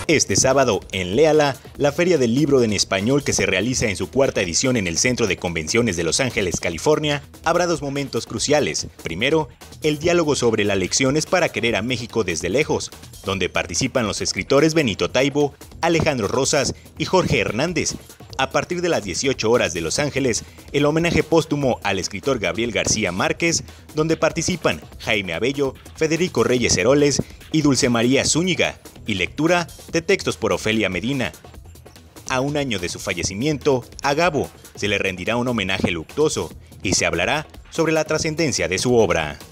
Este sábado, en Léala, la Feria del Libro en Español que se realiza en su cuarta edición en el Centro de Convenciones de Los Ángeles, California, habrá dos momentos cruciales. Primero, el diálogo sobre las lecciones para querer a México desde lejos, donde participan los escritores Benito Taibo, Alejandro Rosas y Jorge Hernández. A partir de las 18 horas de Los Ángeles, el homenaje póstumo al escritor Gabriel García Márquez, donde participan Jaime Abello, Federico Reyes Heroles y Dulce María Zúñiga, y lectura de textos por Ofelia Medina. A un año de su fallecimiento, a Gabo se le rendirá un homenaje luctuoso y se hablará sobre la trascendencia de su obra.